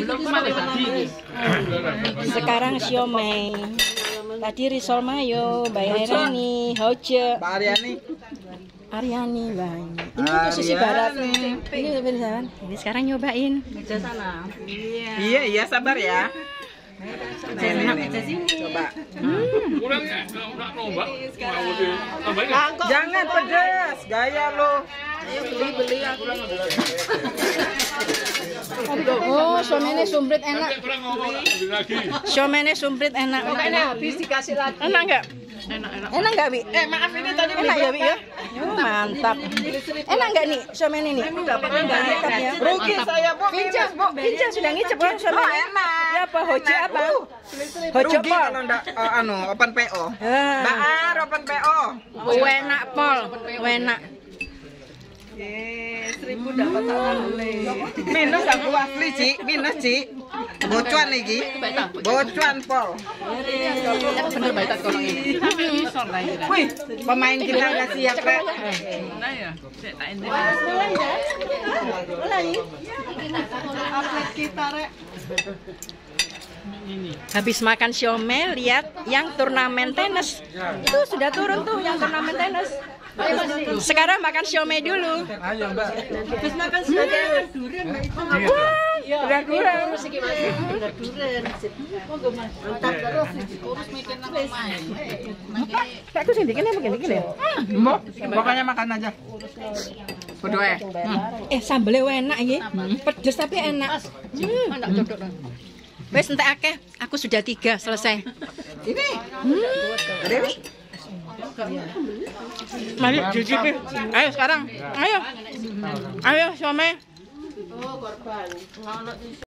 Sekarang siomay. Tadi risol mayo, Mbak Aryani, Hoje. Mbak Aryani. Aryani, Mbak. Ini untuk sisi barat. Ini beneran. Ini sekarang nyobain. Meja sana. Iya, sabar ya. Coba. Jangan pedas, gaya lo. Beli aku. Oh, somene sumprit enak. Somene sumprit enak. Habis dikasih lagi. Enak enggak? Enak enggak, Bi? Maaf ini tadi Enak ya, Bi ya? Mantap. Enak enggak nih somene nih? Mantap ya. rugi saya, Bu. Pincang sudah ngicep kan somene? Enak. Ya apa hoje apa? Hoje Rugi pol. kalau enggak open PO. Mbak Ar, open PO. Enak pol, enak. 1000 dapat tak beli. Minus aku asli, Ci. Minus, Ci. Bocuan lagi. Bocuan pol. Bener baik tak kolong ini. Wih, pemain kita nggak siap, Rek. Habis makan siomay, lihat yang turnamen tenis. Itu sudah turun tuh yang turnamen tenis. Sekarang makan siomay dulu. Ayo, Mbak. Habis makan sudah durian. Udah kurang. Mantap terus. Urus mikir nang main. Kayak aku sendiri ya begini ya. Mbok, pokoknya makan aja. Berdua. Sambelnya enak iki. Pedes tapi enak. Wes entek akeh, aku sudah 3 selesai. Ini. Dewi. Mari cicipi. Ayo sekarang. Ayo. Ayo siomay.